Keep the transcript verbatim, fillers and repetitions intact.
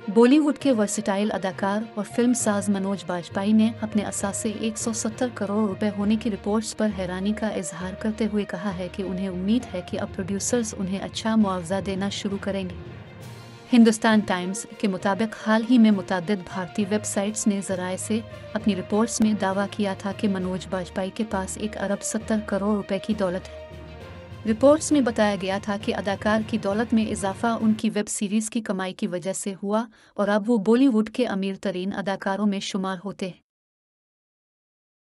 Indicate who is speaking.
Speaker 1: बॉलीवुड के वर्सेटाइल अदाकार और फिल्म साज मनोज बाजपेयी ने अपने असासे एक सौ सत्तर करोड़ रुपए होने की रिपोर्ट्स पर हैरानी का इजहार करते हुए कहा है कि उन्हें उम्मीद है कि अब प्रोड्यूसर्स उन्हें अच्छा मुआवजा देना शुरू करेंगे। हिंदुस्तान टाइम्स के मुताबिक हाल ही में मुतअद्दिद भारतीय वेबसाइट्स ने ज़राए से अपनी रिपोर्ट्स में दावा किया था कि मनोज बाजपेयी के पास एक अरब सत्तर करोड़ रुपए की दौलत है। रिपोर्ट्स में बताया गया था कि अदाकार की दौलत में इजाफा उनकी वेब सीरीज की कमाई की वजह से हुआ और अब वो बॉलीवुड के अमीर तरीन अदाकारों में शुमार होते हैं।